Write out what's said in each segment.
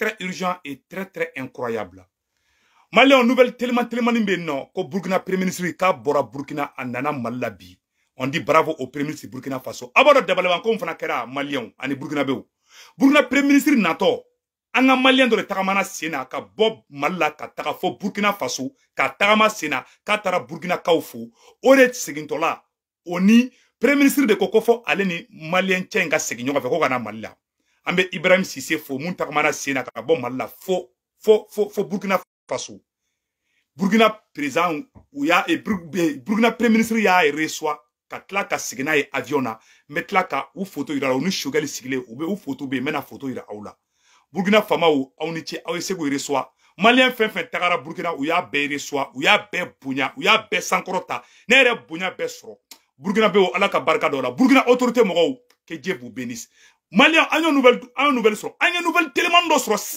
très urgent et très incroyable. Malien nouvelle tellement non ko Burkina Premier ministre ka bora Burkina anana Malabi. On dit bravo au Premier ministre Burkina Faso. Abord d'abord ko fana kera Malien ani Burkina Bew. Burkina Premier ministre nato anga Malien do tagamana sena ka Bob Malla ka taga fo Burkina Faso ka tagama sena ka tara Burkina Kaufu ore segintola oni Premier ministre de Kokofo aleni Malien tchenga seginyoka fe ko kana Malla. Ambe Ibrahim Cissé fo mun tagamana sena ka Bob Malla fo Burkina Faso. Burkina président ou ya et Burkina Premier ministre ya reçoit ka tla ka signa e aviona metla ka ou photo ira ou ni shogali sigle ou photo be mena photo ira aula Burkina fama ou ni ti aw sego reçoit Malien fin tagara Burkina ou ya be reçoit ou ya be bunya ou ya be sankorota ne re bunya be soro Burkina be ala ka barka do la Burkina autorité mo que Dieu vous bénisse. Malien a une nouvelle soro a une nouvelle tellement do soro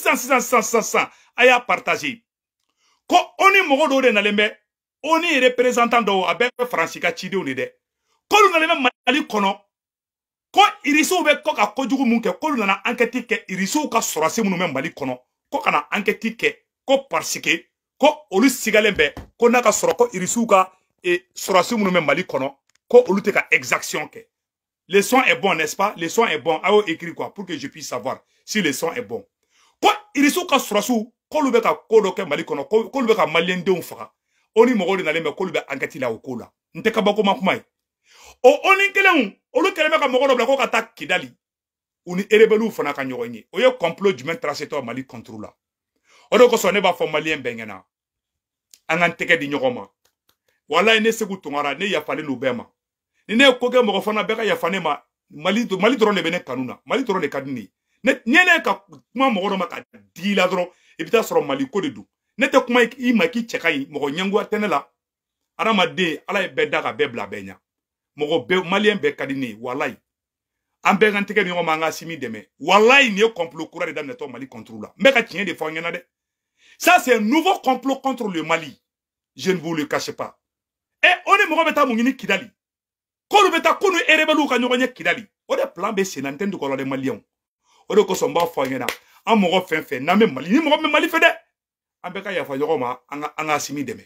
600 aya partager ko oni mogo do de nalembe oni représentant do abe Francika chide oni de ko lu nalembe Mali kono ko iriso be ko ka kojugu munke ko lu na enquête ke iriso ka sorase munu me Mali kono ko kana enquête ke ko parce que ko olu sigalembe ko na ka soro ko iriso ka e sorase munu me Mali kono ko olu te ka exaction ke le son est bon n'est-ce pas le son est bon a écrit quoi pour que je puisse savoir si le son est bon ko iriso ka sorasu ko lu be ka kodo ke Mali kono ko lu be ka Malien de faga oni mogo de nalembe ko lu be enquête la o ko la nte ka bako makumai o oni kelen o lu kelen be ka mogo do bla ko ka ta Kidali uni erebelu fana ka nyogonye o ye complot du même tracé to Mali contrôle la o do ko so ne ba fo Malien bengena angan teke di nyogoma wallahi ne segu tungara ne ya fale no bema ni ne ko ke mogo fana be ka ya fane ma Mali dron ne bene kanuna Mali dron ne kadini ne nyene ka kuma mogo do ma ka di la dron et puis soro Mali ko de du nete kuma I maki chekai mogo nyangu atenela arama de ala be daga be bla benya mogo be Malien be kadini wallahi ambe nganteke ni ngoma nga simi deme wallahi ni complot courant de to Mali contrôle la me ka tien de fo ngena de ça c'est un nouveau complot contre le Mali je ne vous le cache pas et on est mogo beta mungini Kidali ko lu beta kunu erebelu ka nyogonye Kidali o de plan be senantende ko de Malien o de ko somba fo ngena an mogo fen na me Mali ni mogo me Mali fe de an beka ya fa nyogoma anga simi deme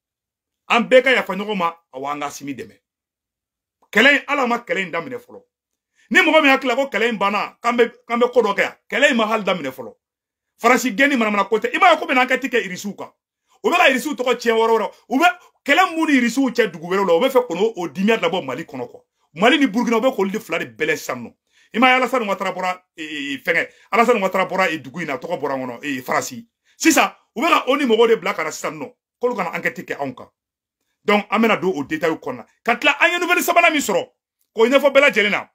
an beka ya fa nyogoma awa anga simi deme kelen ala ma kelen damine folo ni mogo me hakla ko kelen bana kambe ko do kaya kelen ma hal damine folo farasi geni mana kote ima ko be na enquête ke irisuka o be la irisu to ko tien woro o be kelen muni irisu che dugu wero lo o be fe kono o dimia d'abord Mali kono ko Mali ni Burkina o be ko li flade bele samno ima ya Alassane Ouattara bora fenge Alassane Ouattara bora dugu ina to ko bora ngono farasi si ça ou bien on est mogo de black à la non qu'on a enquêté que onka donc amena do au détail qu'on a quand là une nouvelle sabana misro ko il ne faut bela jelena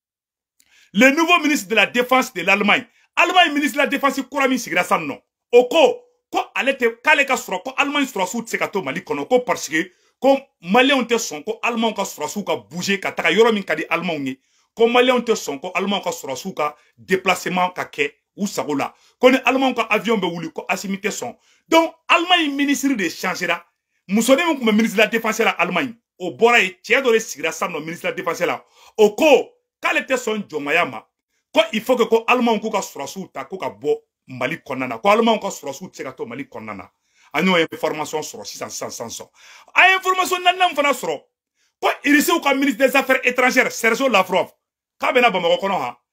le nouveau ministre de la défense de l'Allemagne ministre de la défense Kourami sigira sanno oko ko alete kale ka soro ko Allemagne soro su tsekato Mali kono ko parce que ko Malien te son ko Allemand ka soro su ka bouger ka taka yoro min kadi Allemand ngi ko Malien te son ko Allemand ka soro su ka déplacement ka ke ou sagola kone Allemand ka avion be wuli ko asimite son donc Allemagne ministre de changera musone mon comme ministre de la défense la Allemagne o bora e tiedo le sigira sanno ministre de la défense la o ko kale te son jomayama ko il faut que ko Allemand ko ka surasu ta ko ka bo Mali konana ko Allemand ko surasu tsekato Mali konana anyo information sur 600 a information nanam fana soro ko irisi ko ministre des affaires étrangères Sergio Lavrov ka bena ba mako kono ha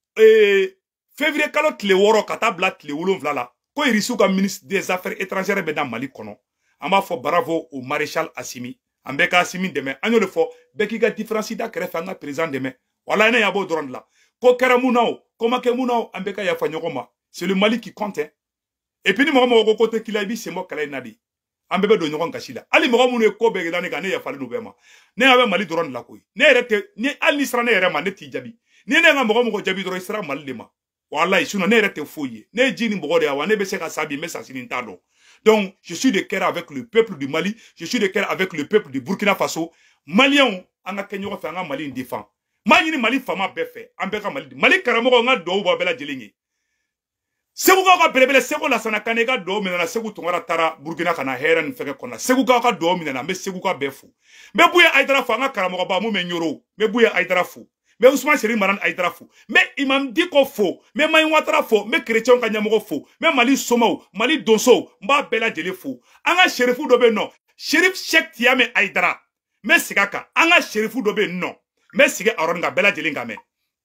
février kalo tile woro kata bla tile wolonvla la ko irisi ka ministre des affaires étrangères be dans Mali kono amba fo bravo au maréchal Assimi ambeka Assimi deme anyo le fo beki ga différence da kere fanga président deme wala ina yabo drone la ko keramunao ko makemunao ambeka ya fanyogoma c'est le Mali qui compte hein. Et puis ni mo côté kilabi c'est mo kala nadi ambebe do nyogon kashila ali mo mu ne ko be ga ne ga ne ya falu bema ne abe Mali drone la koy ne rete ni ali sra ne yere ma ne ti jabi ni ne nga mo jabi dro isra Mali lema wallahi suno ne rete foye ne jini mbogo de awa ne be se ka sabi me sasini tado. Donc je suis de cœur avec le peuple du Mali, je suis de cœur avec le peuple du Burkina Faso. Malien anga kenyo fa anga Mali défend ma yini Mali fama be fe ambeka Mali karamo nga do ba bela jelingi segu ka belebele segu la sana kanega do minana segu tungara tara Burkina kana heran feke kona segu ka do minana me segu ka befu me buye aidara fa nga karamo ba mu me nyoro me buye aidara fu mais Ousmane Seri Maran Aïdara faux, mais Imam Diko faux, mais Maïn Ouattara faux, mais Chrétien Kanyamogo faux, mais Mali Somao, Mali Donso, Mba Bela Djele faux. Anga Sherifou Dobe non, Sherif Cheikh Tiame Aïdara, mais Sigaka, Anga Sherifou Dobe non, mais Siga Aronga Bela Djele Ngame.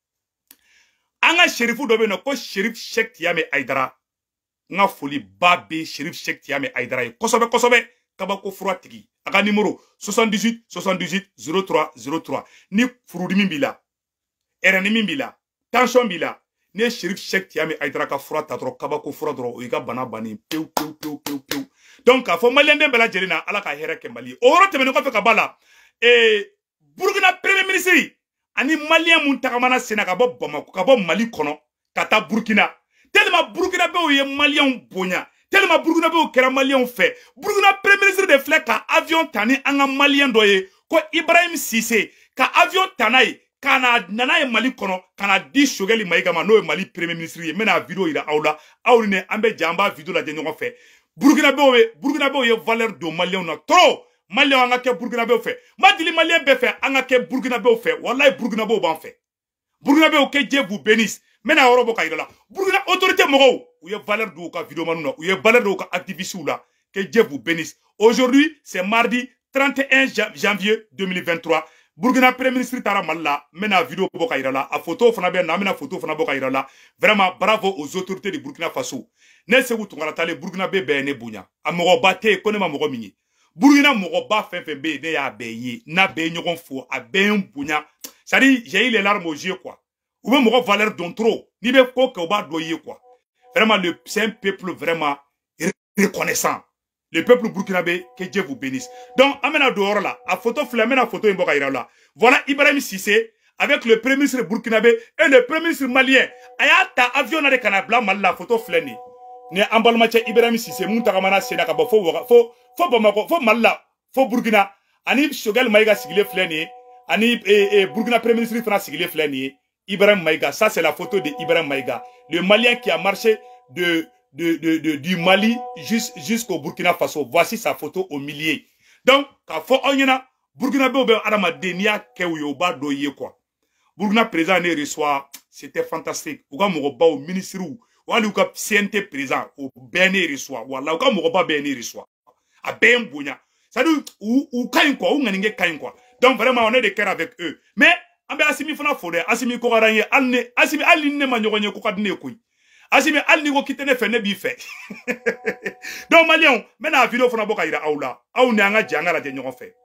Anga Sherifou Dobe non, ko Sherif Cheikh Tiame Aïdara, nga foli Babi Sherif Cheikh Tiame Aïdara, kosobe, kabako froid tigi. Aka numéro 78 78 03 03. Ni furudimi bila, eranimi bila, tension bila, ne Sherif Cheikh Tiame Aïdara ka froid tatro, kabako froid dro, oiga bana bani, peu. Donc, a fo malien den bela jelina, ala ka here ke Mali. Oro temenu ka fe ka bala, Burkina Premier Ministre, ani malien mun takamana sena ka bo Bamako, ka bo Mali kono, kata Burkina. Tellement Burkina be o ye malien bonya. Tellement Burkina be o kera malien fait. Burkina Premier Ministre de flek ka avion tani anga malien doye. Ko Ibrahim Cissé ka avion tanay kana nana ye Mali kono kana di Shogeli Maïga ma no ye Mali Premier Ministre ye mena video ira aula awline ambe jamba video la jenyo fait. Burkina be o ye valeur de malien na trop. Malien anga ke Burkina be o fait. Ma dili malien be fait anga ke Burkina be o fait. Wallahi Burkina be o ban fait. Burkina be o ke Dieu vous bénisse. Mena orobo kaïla. Burkina autorité mogo. Ou y a valeur de ka vidéo manuna. Ou y a valeur de ka activiste ou là. Que Dieu vous bénisse. Aujourd'hui, c'est mardi 31 janvier 2023. Burkina Premier Ministre Tara Malla. Mena vidéo boka irala. A photo fana bien. Namena photo fana boka irala. Vraiment, bravo aux autorités de Burkina Faso. Ne se vous tongala tale Burkina be ne bunya. A mogo bate kone ma mogo mingi. Burkina mogo ba fen be ne ya beye. Na be nyogon fo. A be bunya. Ça dit, j'ai eu les larmes aux yeux quoi. Ou bien mon valeur don trop. Ni be ko ke oba doyer quoi. Vraiment c'est un peuple vraiment reconnaissant. Le peuple burkinabé, que Dieu vous bénisse. Donc amena dehors là, a photo flamena photo imboka ira là. Voilà Ibrahim Cissé avec le premier ministre burkinabé et le premier ministre malien. Ayata avion na de kanabla mal la photo flani. Ne embalma che Ibrahim Cissé munta kamana sena ka fo Bamako fo Malla fo Burkina ani Shogel Maïga sigile flani ani Burkina premier ministre fana sigile flani. Ibrahim Maïga, ça c'est la photo de Ibrahim Maïga, le Malien qui a marché du Mali jusqu'au Burkina Faso. Voici sa photo au milieu. Donc, quand faut onyena Burkina Faso adama denia kewyoba doye quoi. Burkina président ne reçoit, c'était fantastique. Ouga mogoba au ministre ou ouga CNT président au bene reçoit. Wala ouga mogoba bene reçoit. A ben bonya. Ça dit ou kain quoi, ou nganinge kain quoi. Donc vraiment on est de cœur avec eux. Mais ambe asimi fana fode asimi ko garanye alne asimi aline ma nyogonye ko kadne koy asimi alni ko kitene fe ne bi fe donc malien mena vidéo fana boka ira aula aw ne anga jangala de nyogon fe.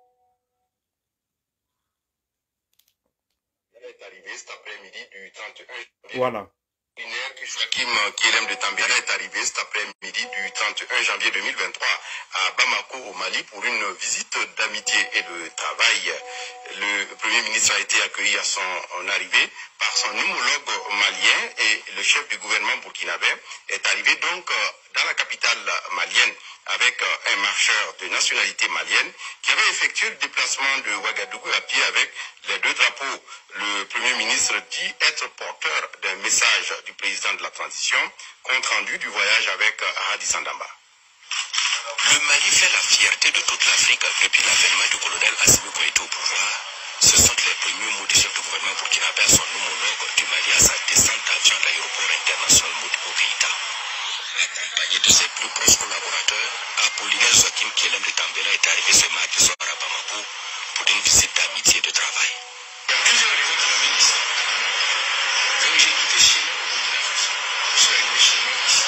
Elle est arrivée cet après-midi du 31 voilà. Joachim Kielem de Tambela est arrivé cet après-midi du 31 janvier 2023 à Bamako au Mali pour une visite d'amitié et de travail. Le Premier ministre a été accueilli à son arrivée par son homologue malien et le chef du gouvernement burkinabé est arrivé donc dans la capitale malienne avec un marcheur de nationalité malienne qui avait effectué le déplacement de Ouagadougou à pied avec les deux drapeaux. Le Premier ministre dit être porteur d'un message du président de la transition, compte rendu du voyage avec Hadi Sandamba. Le Mali fait la fierté de toute l'Afrique depuis l'avènement du colonel Assimi Goïta au pouvoir. Ce sont les premiers mots du chef de gouvernement burkinabé à son homologue du Mali à sa descente d'avion à l'aéroport international Modibo Keïta. Accompagné de ses plus proches collaborateurs, Apollinaire Joachim Kielem de Tambela est arrivé ce mardi soir à Bamako pour une visite d'amitié et de travail. Il y a plusieurs raisons qui l'amènent ici. Donc j'ai quitté chez moi au Burkina Faso. Je suis arrivé chez moi ici.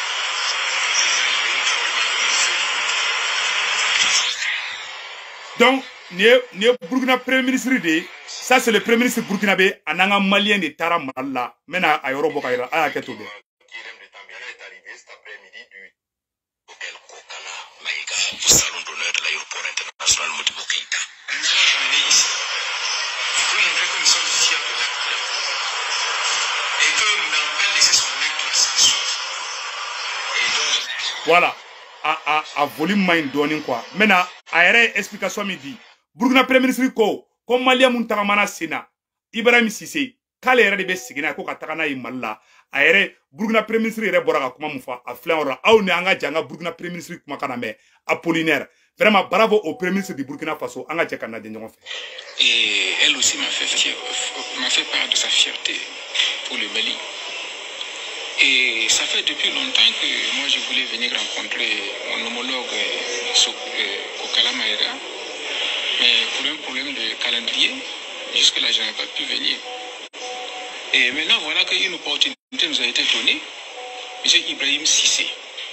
Donc, ni Burkina Premier ministre de, ça c'est le Premier ministre burkinabé, ananga malien de Tara Malla, mena a Yoro Bokaira, a Ketobe. Kielem de Tambela est arrivé cet après-midi du El Kokala Maïga au salon d'honneur de l'aéroport international Modibo Keïta. Nous allons l'amener ici. Il faut montrer que nous sommes fiers de l'acte qu'il a fait. Et que nous n'avons pas laissé son mec de la sanction. Et donc, Voilà. A volume main donin quoi. Maintenant, a yɛrɛ explication mi di. Burkina Premier ministre ko Malien mun tagamana sena. Ibrahim Cissé k'ale yɛrɛ de bɛ sigina ko ka taga n'a ye Mali la. A yɛrɛ Burkina Premier ministre yɛrɛ bɔra ka kuma mun fɔ a filɛ yɔrɔ la. Aw ni an ka janga Burkina Premier ministre kuma kana mɛn Apollinaire. Vraiment, bravo au Premier ministre du Burkina Faso. Et elle aussi m'a fait part de sa fierté pour le Mali. Et ça fait depuis longtemps que moi je voulais venir rencontrer mon homologue Kokala Maïga. Mais pour un problème de calendrier, jusque-là je n'avais pas pu venir. Et maintenant voilà qu'une opportunité nous a été donnée. M. Ibrahim Cissé,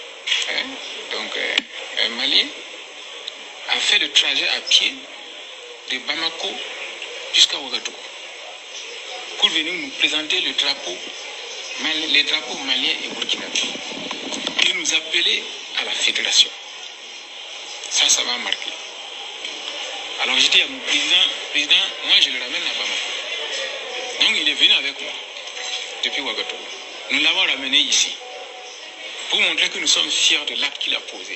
donc un Malien, a fait le trajet à pied de Bamako jusqu'à Ouagadougou pour venir nous présenter les drapeaux maliens et burkinabés et nous appeler à la fédération. Ça m'a marqué. Alors j'ai dit à mon président, moi je le ramène à Bamako. Donc il est venu avec moi depuis Ouagadougou. Nous l'avons ramené ici pour montrer que nous sommes fiers de l'acte qu'il a posé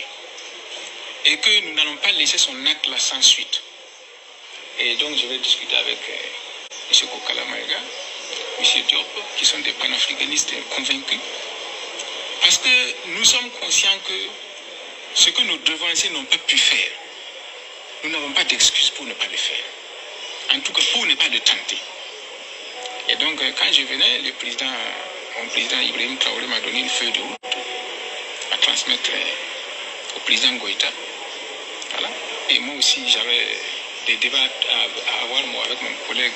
et que nous n'allons pas laisser son acte là sans suite. Et donc je vais discuter avec M. Kokala Maïga, M. Diop, qui sont des panafricanistes convaincus. Parce que nous sommes conscients que ce que nos devanciers n'ont pas pu faire, nous n'avons pas d'excuse pour ne pas le faire. En tout cas, pour ne pas le tenter. Et donc, quand je venais, mon président Ibrahim Traoré m'a donné une feuille de route à transmettre au président Goïta. Voilà. Et moi aussi, j'avais des débats à avoir avec mon collègue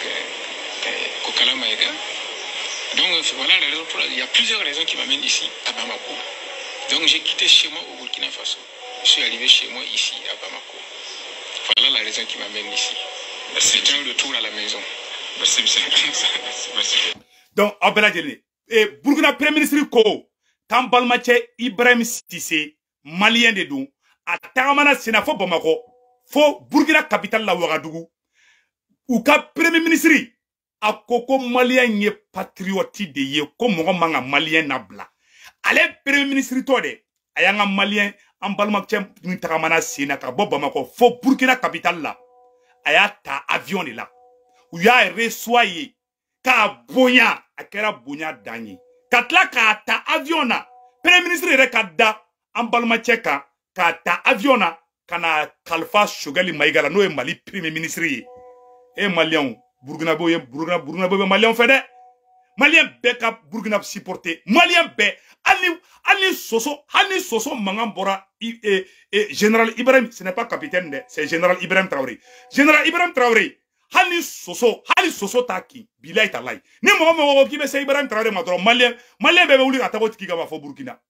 Kokala Maïga. Donc voilà la raison pour laquelle il y a plusieurs raisons qui m'amènent ici à Bamako. Donc j'ai quitté chez moi au Burkina Faso. Je suis arrivé chez moi ici à Bamako. Voilà la raison qui m'amène ici. C'est un retour à la maison. Merci, monsieur. Merci. Donc, Abela Djeli, et Burkina Premier ministre Ko, Tambalmache Ibrahim Cissé, Malien de Dou, à Taramana Sénafo Bamako, fo Burkina capitale la Ouagadougou, ou ka Premier ministre, a koko Malien ye patriote de ye, ko manga Malien nabla. Ale Premier ministre Tode, ayanga Malien, Ambalmache Taramana Sénaka Bamako, fo Burkina capitale la, ayata avion de là. Ou ya reçoyé ka bonya akera bonya danyi katla ka ta aviona premier ministre rekada ambalma cheka ka ta aviona kana Khalifa Choguel Maïga no e Mali premier ministre e malien Burkina Boye malien fede malien beka Burkina supporter malien be ali soso mangambora général Ibrahim, ce n'est pas capitaine, c'est général Ibrahim Traoré. Général Ibrahim Traoré hali soso taki bilay talay ni mo ki be se Ibrahim Traoré madro malien be wuli atako tiki ga fo Burkina.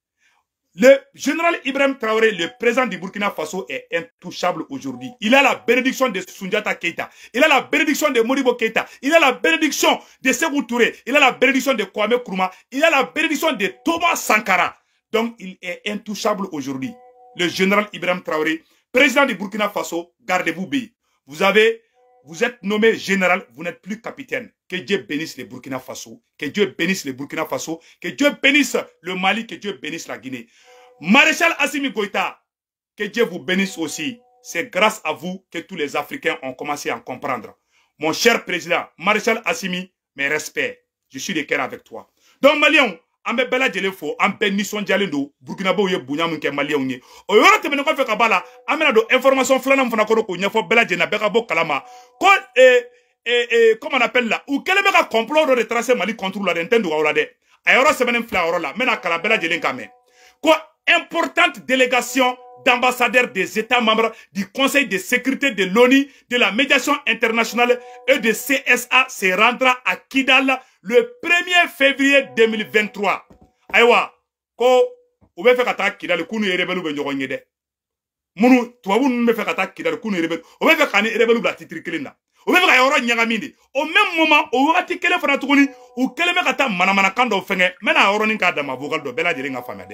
Le général Ibrahim Traoré, le président du Burkina Faso, est intouchable aujourd'hui. Il a la bénédiction de Soundiata Keita, il a la bénédiction de Modibo Keita, il a la bénédiction de Sékou Touré, il a la bénédiction de Kwame Nkrumah, il a la bénédiction de Thomas Sankara. Donc il est intouchable aujourd'hui. Le général Ibrahim Traoré, président du Burkina Faso, gardez-vous bien. Vous êtes nommé général, vous n'êtes plus capitaine. Que Dieu bénisse le Burkina Faso. Que Dieu bénisse le Burkina Faso. Que Dieu bénisse le Mali. Que Dieu bénisse la Guinée. Maréchal Assimi Goïta, que Dieu vous bénisse aussi. C'est grâce à vous que tous les Africains ont commencé à comprendre. Mon cher président, Maréchal Assimi, mes respects. Je suis de cœur avec toi. Donc, Maliens, ambe bela jele fo ambe nison jalendo Burkina Faso ye bunya mun ke Malien ye o yoro temene ko fe ka bala amena do information flanam fana ko nyafo bela jena beka bo kalama ko comment on appelle là ou quel meka complot de tracer Mali contre la d'entendre wala de ayoro semenen fla oro la mena kala bela jelen kame ko importante délégation d'ambassadeurs des États membres du Conseil de sécurité de l'ONU, de la médiation internationale et de CSA se rendra à Kidal le 1er février 2023. Aïwa, ko ou be fe kata Kidal kunu rebelu be nyogo nyede. Munu tuwabu me fe kata Kidal kunu rebelu. Ou be fe kani rebelu bla titri kelina. Ou be fe yoro nyagamindi. Au même moment, au wakati kele fana tukuni, ou kele me kata manamana kando fenge, mena yoro ninka dama vogal do bela jeringa famade.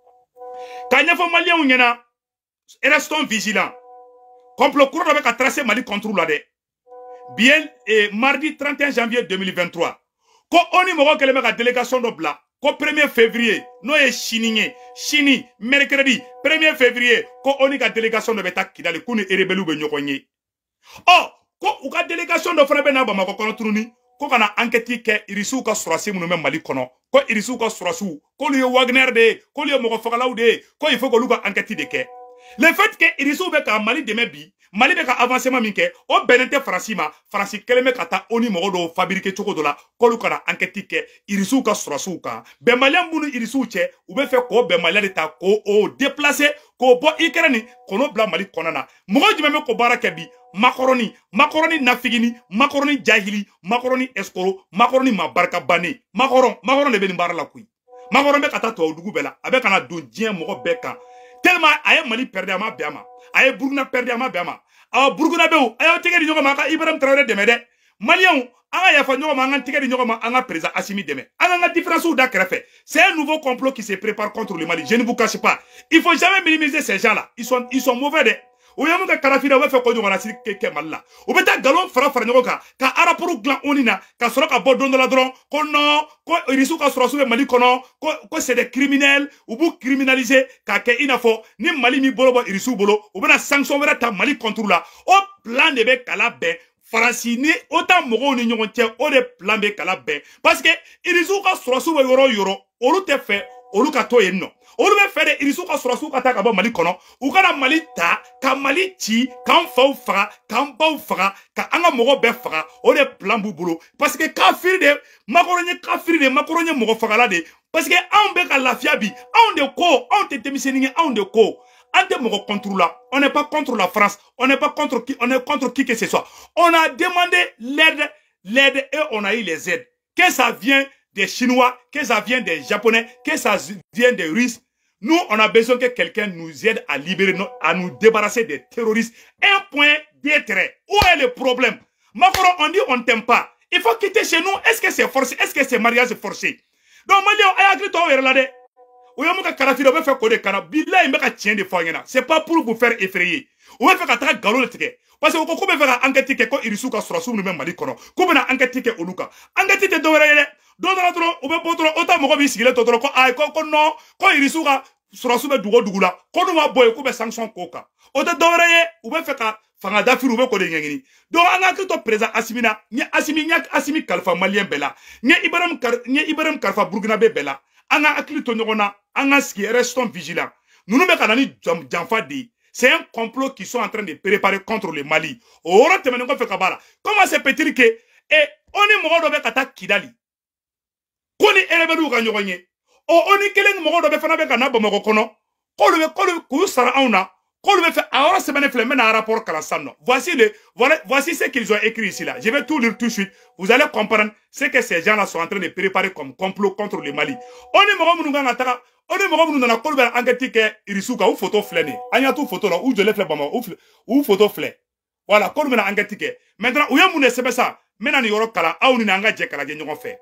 Kanya fo malien unyena. Et restons vigilants. Complot courant avec à tracer Mali contre la de. Bien, et mardi 31 janvier 2023. Quand on y m'a que la délégation de Bla, quand 1er février, nous est chini, mercredi, 1er février, quand on y a délégation de Beta qui dans le coup et rebelle ou benyokonye. Oh, quand on a délégation de Frabena Bamako Konotruni, quand on a enquêté que Irisu ka surasi nous même Mali kono, quand Irisu ka surasu, quand le Wagner de, quand le Mokofakalaou de, quand il faut que l'on enquête de que. Le fait que Irisou be ka Mali deme bi, Mali be ka avancement min ke, o benente Franci ma, Franci keleme ka ta oni mogo do fabriquer choko do la, kolu kana enquête ke, Irisou ka surasu ka. Ben Malien bunu Irisou che, ou be fe ko ben Malien de ta ko o déplacer, ko bo ikerani, kono bla Mali konana. Mogo jimeme ko bara kebi, macaroni nafigini, macaroni jahili, macaroni escoro, macaroni mabarka bane, macaron de be ni bara la kui. Macaron be ka ta to dugu bela, abe kana don dien mogo be kan. Tellement aye Mali perdre ama biama, aye Burkina perdre ama biama. Awa Burkina bew, aye tege di nyoma ka Ibrahim Traoré demede. Malien, anga yafa nyoma anga tege di nyoma anga président Assimi deme. Anga différence ou d'akrefe. C'est un nouveau complot qui se prépare contre le Mali. Je ne vous cache pas. Il faut jamais minimiser ces gens-là. Ils sont mauvais de. O yamu ka karafina we fe ko nyoma na siri ke malla. O beta galon fara nyoka ka araporu glan onina ka soro ka bo dondo la dron ko non ko Irisou ka soro sube Mali kono ko c'est des criminels ou bu criminaliser ka ke inafo ni Mali mi bolo bo Irisou bolo o bena sanction wera ta Mali contre la o plan de be kala be Faransi ni autant mogo ni nyon tie o de plan be kala be parce que Irisou ka soro sube yoro olu te fe olu ka to yenno olu be fere Irisou ka surasu ka ta ka ba Mali kono u kana Mali ta ka Mali ti kan faw faga kan baw faga ka anga mogo be faga o de plan bu bolo parce que kafiri de makoronye mogo faga la de parce que on be ka lafia bi on de ko on te temiseninge on de ko ante mogo contre la on n'est pas contre la France on n'est pas contre qui on est contre qui que ce soit on a demandé l'aide et on a eu les aides que ça vient des Chinois, que ça vient des Japonais, que ça vient des Russes. Nous, on a besoin que quelqu'un nous aide à libérer, à nous débarrasser des terroristes. Un point d'intérêt. Où est le problème? Macron, on dit on t'aime pas. Il faut quitter chez nous. Est-ce que c'est forcé? Est-ce que c'est mariage forcé? Donc, c'est pas pour vous faire effrayer. Parce que vous pouvez faire enquête que Irisou ka surasu nous même Mali kono. Ko bena enquête que oluka. Enquête de dowere do na tro o be potro ota mo ko bi sigile totro ko ay ko non ko Irisou ka surasu be dugo dugula. Ko no ma boy ko be sanction koka. Ota dowere ou be feka fanga dafiru be ko de ngeni. Do anga to président Assimina, ni Assimi Kalfa Malien bela. Ni Ibrahim Kalfa Burkina be bela. Anga aklito nyona anga ski restons vigilants. Nous nous be kanani jamfa di. C'est un complot qu'ils sont en train de préparer contre le Mali. Comment se peut-il que on est mort de kata Kidali? Koni elebelu ganyogonye. On est keleng mort de fana be kana bomoko kono. Kolu sara auna. Kolu be fait ahora semaine flemme na rapport kalasano. Voici ce qu'ils ont écrit ici là. Je vais tout lire tout de suite. Vous allez comprendre ce que ces gens là sont en train de préparer comme complot contre le Mali. On est mort mununga taka. On est mort dans la colbe enquête que Irisou ka ou photo flène. Anya tout photo là ou je l'ai fait bama ou photo flè. Voilà colbe na enquête que. Maintenant ou ya mune sebe ça. Mena ni yoro kala a ni nanga je kala je nyon fait.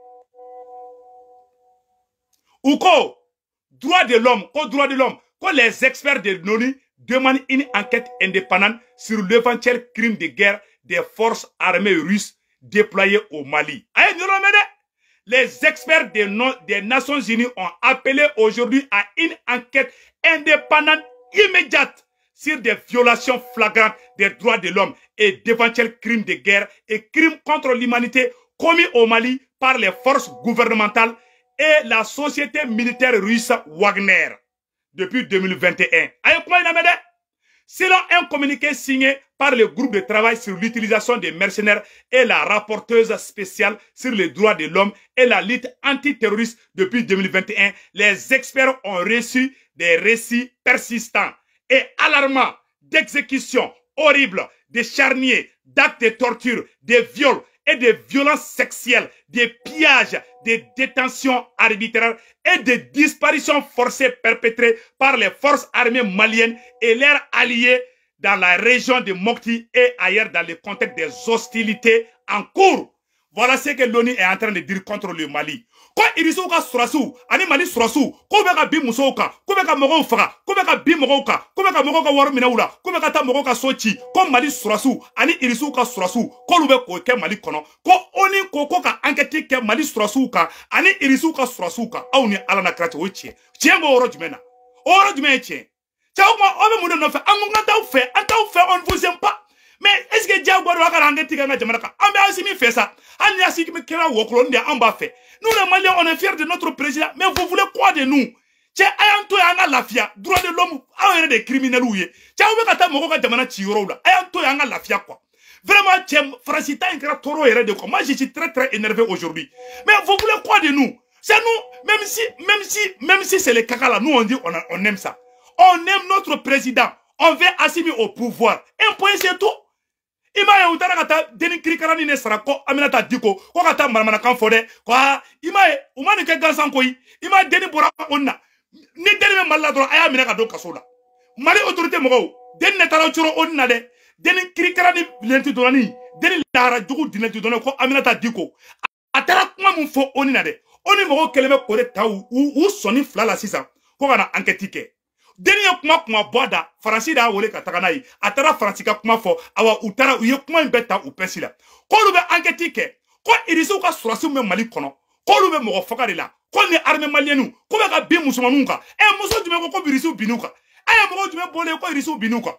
Ou ko droit de l'homme, ko les experts de l'ONU demandent une enquête indépendante sur l'éventuel crime de guerre des forces armées russes déployées au Mali. Aye nyoro mede. Les experts des Nations Unies ont appelé aujourd'hui à une enquête indépendante immédiate sur des violations flagrantes des droits de l'homme et d'éventuels crimes de guerre et crimes contre l'humanité commis au Mali par les forces gouvernementales et la société militaire russe Wagner depuis 2021. Selon un communiqué signé par le groupe de travail sur l'utilisation des mercenaires et la rapporteuse spéciale sur les droits de l'homme et la lutte antiterroriste depuis 2021, les experts ont reçu des récits persistants et alarmants d'exécutions horribles, de charniers, d'actes de torture, de viols et de violences sexuelles, des pillages, des détentions arbitraires et des disparitions forcées perpétrées par les forces armées maliennes et leurs alliés dans la région de Mopti et ailleurs dans le contexte des hostilités en cours. Voilà ce que l'ONU est en train de dire contre le Mali. Quand Irisou ka surasu, ani Mali surasu, ko beka bi musouka, ko beka mogo faga, ko beka bi mogoka, ko beka mogoka waru minaula, ko beka ta mogoka sochi, ko Mali surasu, ani Irisou ka surasu, ko lube ko ke Mali kono, ko oni ko ka enquête ke Mali surasu ka, ani Irisou ka surasu ka, aw ni ala na krache ochi. Tiengo oro jumena. Oro jumena tien. Tiago ma obe muno no fe, on ne vous aime pas. Mais est-ce que Diago doit enquête ke Jamanaka? Ambe Assimi fait ça. Ani Assimi kera woklon de amba fait. Nous les Maliens, on est fiers de notre président, mais vous voulez quoi de nous? Tchè, ayanto yanga lafia, droit de l'homme, a des criminels ou ye. Tchè, ou kata moko ka jamana chiro là. Ayanto yanga lafia quoi. Vraiment, tchè, Francita un toro de quoi. Moi, je suis très énervé aujourd'hui. Mais vous voulez quoi de nous? C'est nous, même si c'est les caca là, nous on dit on aime ça. On aime notre président. On veut Assimi au pouvoir. Un point c'est tout. Ima ya utara kata deni krikarani ne sarako aminata diko ko kata maramana kan fode kwa ima umani ke gansan koyi ima deni bora onna ni deni me malla dro aya mina ka do kasola mali autorité mo deni ne tara churo onna de deni krikarani lenti donani deni lara jugu dineti donani ko aminata diko atara kuma mun fo oni na de oni mo keleme ko de taw u soni flala sisa ko kana enquête ke deni kuma boda Faransi da wole ka tagana yi atara Faransi ka kuma fo awa utara uye kuma mbeta u pesila ko lu be enquête ke ko irisu ka surasi me Mali kono ko lu be mo faka de la ko ni armée malienne ko be ka bi musumanu ka e muso jume ko birisu binuka e mo jume bole ko irisu binuka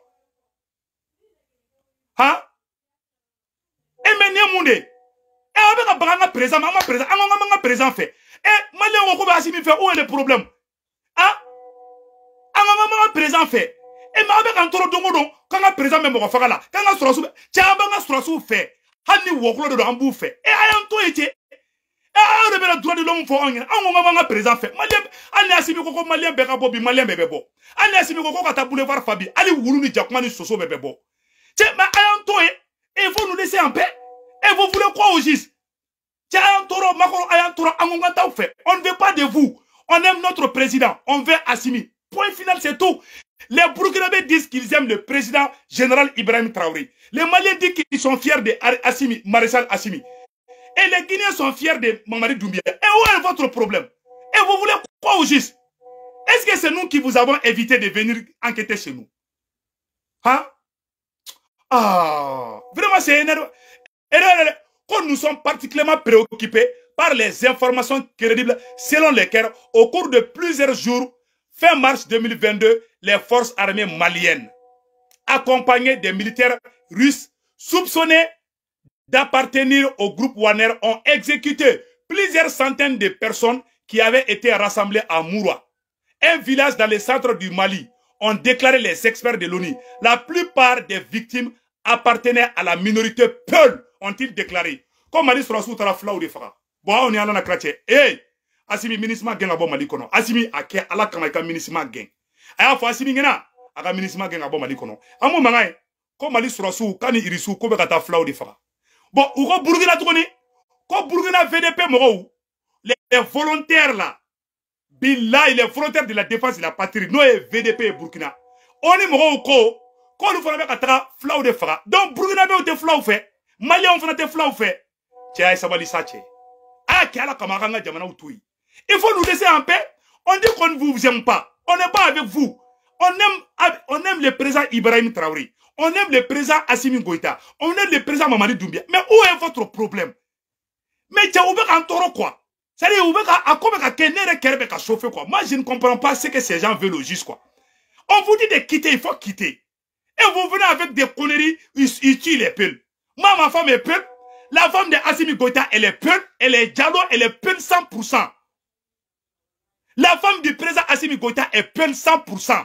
ha e menye munde e abe ka baganga président ma président anga président fait e malien ko be Assimi fait où est le problème ha anga président fait et ma avec antoro dongodo kanga président même ko fakala kanga surasu chamba nga surasu fait hani woklo do ambu fait et ayanto ete e on be droit de l'homme fo onye anga président fait malien ani Assimi ko malien be ka bobi malien bebe bo ani Assimi ko kata boulevard Fabi ali wulu ni jakuma ni soso bebe bo che ma ayanto et il faut nous laisser en paix et vous voulez quoi au juste che ayantoro makoro ayantoro anga ta fait on ne veut pas de vous on aime notre président on veut Assimi. Point final, c'est tout. Les Burkinabés disent qu'ils aiment le président général Ibrahim Traoré. Les Maliens disent qu'ils sont fiers de Assimi, Maréchal Assimi. Et les Guinéens sont fiers de Mamadi Doumbia. Et où est votre problème? Et vous voulez quoi au juste? Est-ce que c'est nous qui vous avons évité de venir enquêter chez nous? Hein? Ah, vraiment c'est énervant. Quand nous sommes particulièrement préoccupés par les informations crédibles selon lesquelles, au cours de plusieurs jours, fin mars 2022, les forces armées maliennes, accompagnées des militaires russes soupçonnés d'appartenir au groupe Wagner, ont exécuté plusieurs centaines de personnes qui avaient été rassemblées à Moura, un village dans le centre du Mali, ont déclaré les experts de l'ONU. La plupart des victimes appartenaient à la minorité Peul, ont-ils déclaré. Comme Mali sera sous la flamme de Fara. Bon, on est allé à la hey! Assimi ministre gen abo Mali kono. Assimi ake ala kama ka ministre gen. Aya fo Assimi ngena aka ministre gen abo Mali kono. Amo mangai ko Mali surasu kani irisu ko be kata flaw de fara. Bon, ou ko Burkina tokoni ko Burkina VDP mo les volontaires là. Billahi les volontaires de la défense de la patrie no e VDP et Burkina. Oni mo ko nous fona be kata flaw de fara. Donc Burkina be o te flaw fait. Mali on fona te flaw fait. Tiens sabali sache. Ah ki ala kama kanga jamana utui. Il faut nous laisser en paix. On dit qu'on ne vous aime pas. On n'est pas avec vous. On aime le président Ibrahim Traoré. On aime le président Assimi Goïta. On aime le président Mamadi Doumbia. Mais où est votre problème? Mais tu as un taureau quoi? C'est-à-dire, quoi. Moi, je ne comprends pas ce que ces gens veulent au juste quoi. On vous dit de quitter, il faut quitter. Et vous venez avec des conneries, ils tuent les peuls. Moi, ma femme est peul. La femme de Assimi Goïta, elle est peul. Elle est diallo, elle est peul 100%. La femme du président Assimi Goïta est peine 100%.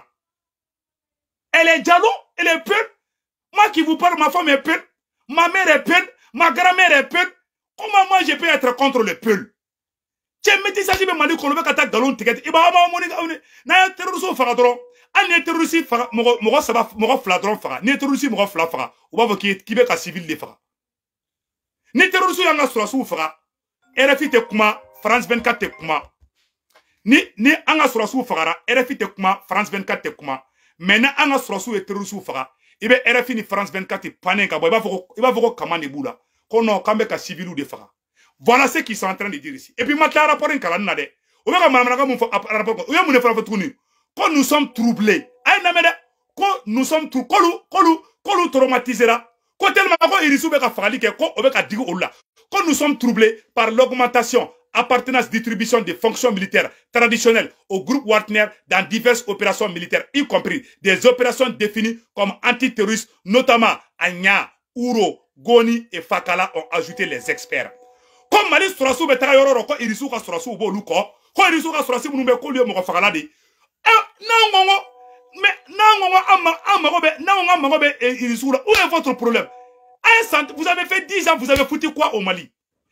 Elle est diallo, elle est peine. Moi qui vous parle, ma femme est peine. Ma mère est peine. Ma grand-mère est peine. Comment moi je peux être contre le peul? Tiens, mettez ça, je vais m'en dire qu'on va attaquer galon ticket. Et bah, n'a terrorisme faradron. Un terroriste fara, mon fladron fara. N'est terroriste mon flafara. Ou va qui veut qu'un civil les fara. N'est terroriste y'en a sur la soufra. RFI te kuma, France 24 te kuma. Ni anga surasu fagara RFI te kuma France 24 te kuma maintenant anga surasu et terrorisu faga ibe RFI ni France 24 panen ka bo iba voko kamane bula kono kambe ka civilu de faga. Voilà ce qu'ils sont en train de dire ici. Et puis maintenant rapport en kalana de o be ka manamana ko rapport o ya mune fara fatuni ko nous sommes troublés ay na mede ko nous sommes kolu traumatisera ko tellement ko irisu be ka fagali ke ko o be ka digu ola ko nous sommes troublés par l'augmentation appartenance distribution des fonctions militaires traditionnelles au groupe Wagner dans diverses opérations militaires, y compris des opérations définies comme antiterroristes, notamment à Nya, Ouro, Goni et Fakala, ont ajouté les experts. Comme Mali Sorasu Betara Yoro, ko irisu ka Sorasu bo luko, ko irisu ka Sorasu munumbe ko liyo mo Fakala de, Où est votre problème? Vous avez fait 10 ans, vous avez foutu quoi au Mali?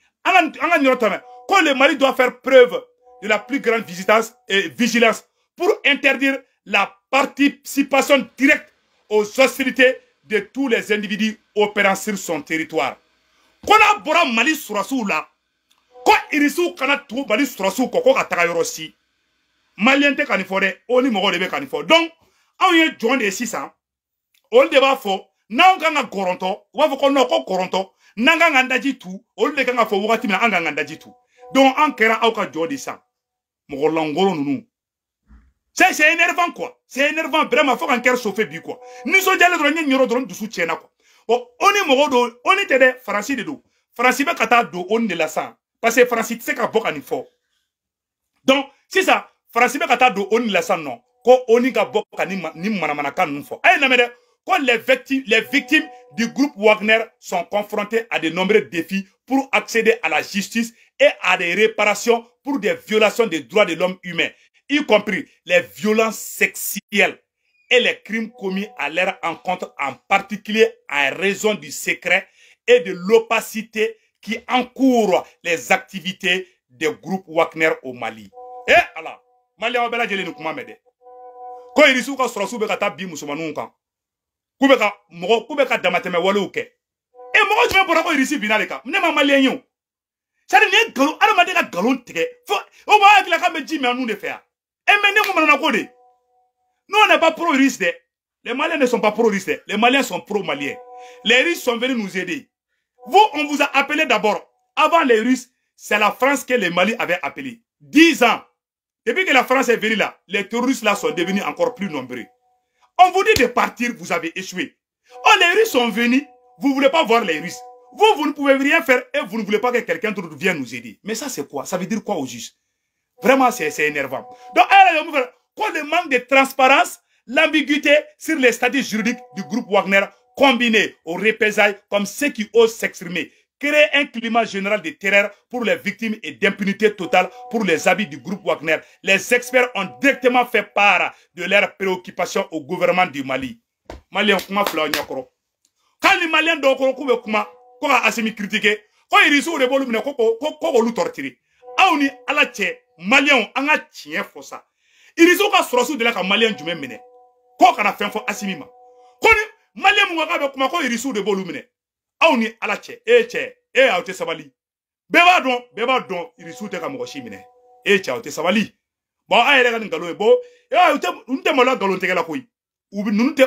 Quand le Mali doit faire preuve de la plus grande vigilance pour interdire la participation directe aux hostilités de tous les individus opérant sur son territoire. Quand on a Mali sur là, quand il y a Mali sur koko si Malien te kanifore, oni mogo de be kanifore. Donc, on y est joint de 600. On débat fort. Na nga goronto, wa fo ko no ko goronto, nanga ngandaji tu, on le kanga fo wakati na anga ngandaji tu. Donc en kera auka jodi ça. Mogo langolo nunu. C'est énervant quoi. C'est énervant vraiment faut qu'un cœur chauffe bi quoi. Nous sommes déjà le droit nyoro dron du soutien quoi. Bon, on est mogo do, on était des français de do. Français be kata do on de la sang parce que français c'est ka boka ni fort. Donc, c'est ça. Français be kata do on de la sang non. Ko oni ka boka ni manamana kan nous fort. Ay na mede quand les victimes du groupe Wagner sont confrontées à de nombreux défis pour accéder à la justice et à des réparations pour des violations des droits de l'homme humain, y compris les violences sexuelles et les crimes commis à leur encontre, en particulier à raison du secret et de l'opacité qui encourent les activités des groupes Wagner au Mali. Eh Allah, Mali a bela jeli nukuma mede. Quand il y a sorosu be kata bi musulmanu kan. Kubeka damateme walouke. Et moi je me bora ko irisi binaleka. Mne ma malien yo. Sari ne galo ala madeka galon tege. O ba akila ka me jimi anu de faire. Et mene mo manana ko de. Nous on n'est pas pro-Russes. Les Maliens ne sont pas pro-Russes. Les Maliens sont pro-Maliens. Les Russes sont venus nous aider. Vous, on vous a appelé d'abord. Avant les Russes, c'est la France que les Mali avaient appelé. 10 ans. Depuis que la France est venue là, les terroristes là sont devenus encore plus nombreux. On vous dit de partir, vous avez échoué. Oh, les Russes sont venus, vous ne voulez pas voir les Russes. Vous ne pouvez rien faire et vous ne voulez pas que quelqu'un d'autre vienne nous aider. Mais ça, c'est quoi? Ça veut dire quoi au juste? Vraiment, c'est énervant. Donc, quand le manque de transparence, l'ambiguïté sur les statuts juridiques du groupe Wagner, combiné aux représailles comme ceux qui osent s'exprimer, créer un climat général de terreur pour les victimes et d'impunité totale pour les habits du groupe Wagner. Les experts ont directement fait part de leurs préoccupations au gouvernement du Mali. Maliens, comment fleur nyakoro? Quand les Maliens d'Okoro koube kuma, ko a asimi critiqué, ko ils risou de bolumne ko lu torturé. Aouni ala tche Maliens anga tien fossa. Ils risou ka sorosu de la ka Maliens jume mene. Ko kana fin fo asimi ma. Ko ni Maliens mwaka be kuma ko ils risou de bolumne. Aouni ala tche aote sabali. Beba don ils risou te ka mokoshi mine. Tche aote sabali. Bon ayere ka ngalo bo unte mala galon te la koyi. Ubi nunte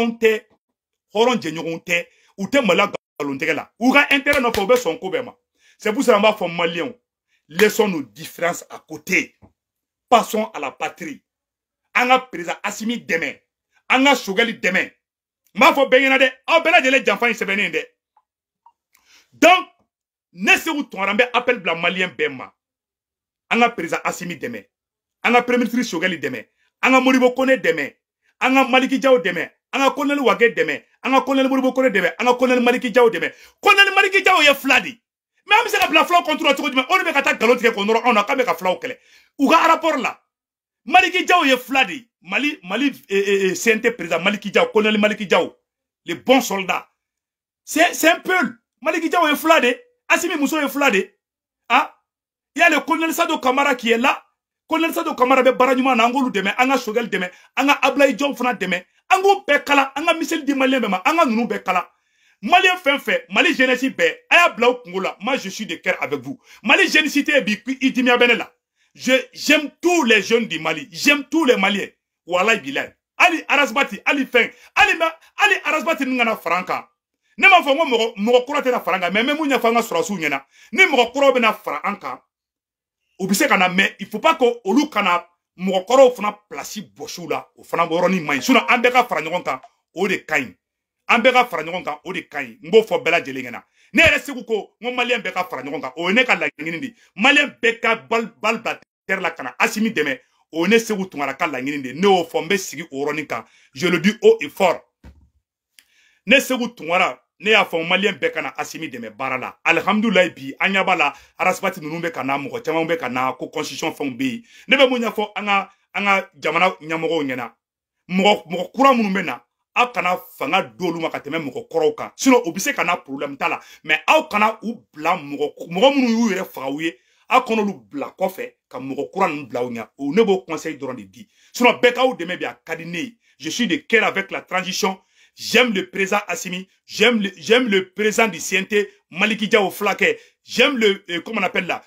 horon jenyogonte ute mala galon te la. Uga intérêt no fobe son kobema. C'est pour ça qu'on va faire Maliens. Laissons nos différences à côté. Passons à la patrie. Anga président Assimi demain. Anga Chogali demain. Ma fo benyana de. Ah bela de les janfans se benende. Donc, ne se où ton rambe appelle bla Malien Bema. Anga président Assimi demain. Anga premier ministre Chogali demain. Anga Moribo Kone demain. Anga Maliki Diao demain. Anga Colonel Wage demain. Anga Colonel Moribo Kone demain. Anga Colonel Maliki Diao demain. Colonel Maliki Diao ye fladi. Même si la flaw contre la tour, on ne peut pas galoter qu'on aura, on a quand même un flaw qu'elle. Ou un rapport là. Maliki Diao est fladi. Mali, CNT président Maliki Diao, colonel Maliki Diao. Les bons soldats. C'est un peu. Maliki Diao est fladi. Assimi Mousso est fladi. Ah. Il y a le colonel Sado Kamara qui est là. Colonel Sado Kamara be baranyuma na angolu demain, anga Shogel demain, anga Ablaye Diop fana demain, ango bekala, anga Michel Di Malien bema, anga Nounou bekala. Malien fait, Mali jeunesse bé, aya blau kongola, moi je suis de cœur avec vous. Mali jeunesse bi idimia benela. J'aime tous les jeunes du Mali, j'aime tous les Maliens. Wallahi bilay. Ali Arasbati, Ali Feng, Ali Arasbati ngana franka. Ne ma fongo mo kurate na franka, mais même munya fanga surasu nyena. Ni mo kuro be na franka. Obise kana mais il faut pas que olu kana mo kuro fana place boshula, o fana boroni mai. Suna ambeka franyon kan, o de kain. Ambeka franyon kan, o de kain. Mbo fo bela jelengena. Ne yɛrɛ segu ko ngo malien bɛɛ ka fara ɲɔgɔn kan o ne ka laɲini de malien bɛɛ ka bal terre la kana Assimi dɛmɛ o ne segu tungara ka laɲini de ne y'o fɔ n bɛ sigi o yɔrɔnin kan je le dis haut et fort ne segu tungara ne y'a fɔ malien bɛɛ kana Assimi dɛmɛ baara la alhamdulillah bi an ɲɛ b'a la arasibati ninnu bɛ ka na mɔgɔ caman bɛ ka na ko constitution fɛnw bɛ yen ne bɛ mun ɲɛfɔ an anga jamana nyamogo nyana mogo kura munu bena aw kana fanga dolu ma ka tɛmɛ mogo kɔrɔw kan sinon o bi se kana problème tala mais aw kana u bla mogo munu y'u yɛrɛ faga u ye aw kana olu bla kɔfɛ ka mogo kura ninnu bila u ɲa o ne b'o conseil dɔrɔn de di sinon bɛɛ k'aw dɛmɛ bi a ka di ne ye je suis de cœur avec la transition. J'aime le président Assimi, j'aime le président du CNT, Maliki Diao Flaké, j'aime le, comment on appelle là,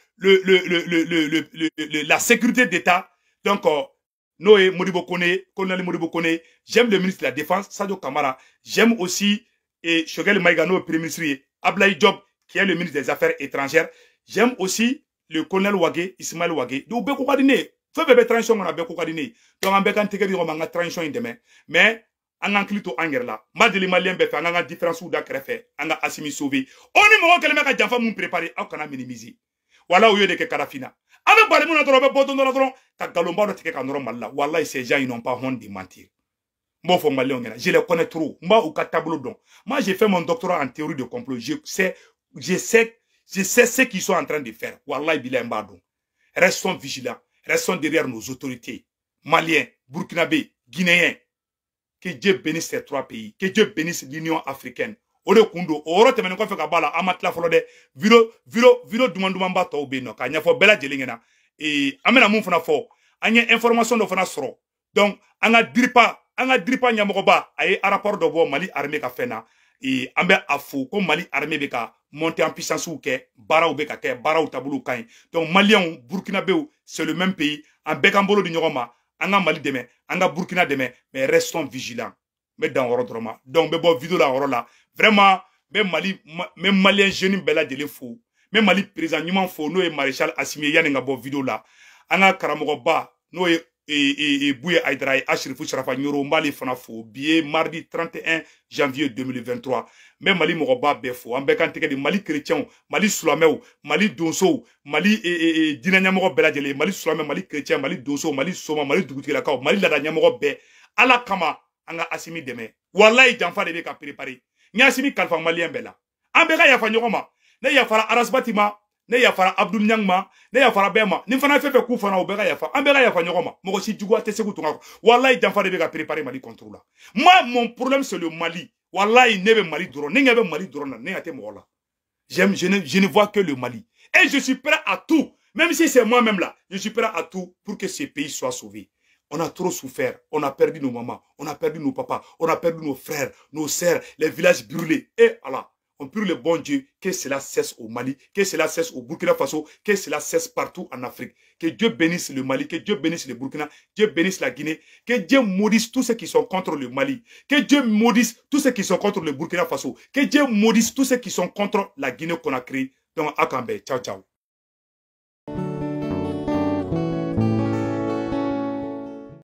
la sécurité d'État. Donc, Noé Modibo Kone, Colonel Modibo Kone, j'aime le ministre de la Défense, Sadio Kamara, j'aime aussi Shogel Maïgano, Premier ministre, Ablaï Diop, qui est le ministre des Affaires étrangères, j'aime aussi le colonel Wagé, Ismaël Wagé. Donc, Beko Kadine, feu bébé transition, on a Beko Kadine. Donc, on a Tegeri, on a transition demain. Mais, an an klito an yɛrɛ la ma deli malien bɛɛ fɛ an ka différence da kɛrɛfɛ an ka Assimi sauver o ni mɔgɔ kɛlen bɛ ka janfa mun préparer aw kana minimiser wala o ye de kɛ Karafina an bɛ bari mun na dɔrɔn bɛ bɔ don dɔ la dɔrɔn ka galonba dɔ tigɛ ka nɔrɔ Mali la wallahi ces gens ils n'ont pas honte de mentir n b'o fɔ malien ɲɛna je les connais trop n b'a u ka tableau dɔn moi j'ai fait mon doctorat en théorie de complot je sais ce qu'ils sont en train de faire wallahi bilahi n b'a dɔn restons vigilants restons derrière nos autorités maliens burkinabé guinéens. Que Dieu bénisse ces trois pays. Que Dieu bénisse l'Union africaine. Ode kundo. Oro temene kwa feka bala. Amatla folode. Viro dumandumamba to beno. Ka nyafo bela jelingena. Amena moun fana fo. Anye information do fana soro. Donc, anga dripa nyamokoba. Aye rapport do bo Mali armée ka fena. Ambe afo. Ko Mali armée beka monter en puissance ou ke. Bara ou beka ke. Bara ou tabulu kain. Donc, Malien, Burkinabé, c'est le même pays. En bekambolo di nyogoma. Anga Mali deme, anga Burkina deme, mais restons vigilants. Mais dans l'ordre, donc, mais bon, vidéo là, vraiment, mais Mali, mais Malien jeune bella de l'info, mais Mali président, nous m'en faut, nous et maréchal Assimi, y a une bonne vidéo là. Anga Karamogoba, nous et Bouye Aïdraï, Achrifou Charafa, Nyoro, Mali Fanafo, billet mardi 31 janvier 2023. Mais Mali Mogoba Befo, en bécanteke de Mali chrétien, Mali Soulameu, Mali Donso, Mali Dinanyamoro Beladjele, Mali Soulameu, Mali chrétien, Mali Donso, Mali Soma, Mali Dougoutilakao, Mali Ladanyamoro Be, Ala Kama, Anga Assimi deme. Wallahi Janfa de Beka préparé. Ni Assimi Kalfa Malien Bella. Ambega Yafa Nyoroma, ne Yafara Arasbatima, ne Yafara Abdul Nyangma, ne Yafara Bema, Nifana Fefe Koufana Obega Yafa, Ambega Yafa Nyoroma, Mogosi Djougua Tessekoutunga. Wallahi Janfa de Beka préparé Mali contrôle. Moi, mon problème c'est le Mali. Wallahi, ne be Mali drone, ne be Mali drone, ne ate mola. Je ne vois que le Mali. Et je suis prêt à tout, même si c'est moi-même là, je suis prêt à tout pour que ce pays soit sauvé. On a trop souffert, on a perdu nos mamans, on a perdu nos papas, on a perdu nos frères, nos sœurs, les villages brûlés. Et Allah, on prie le bon Dieu que cela cesse au Mali, que cela cesse au Burkina Faso, que cela cesse partout en Afrique. Que Dieu bénisse le Mali, que Dieu bénisse le Burkina, Dieu bénisse la Guinée, que Dieu maudisse tous ceux qui sont contre le Mali, que Dieu maudisse tous ceux qui sont contre le Burkina Faso, que Dieu maudisse tous ceux qui sont contre la Guinée-Conakry. Donc, Akambe, ciao, ciao.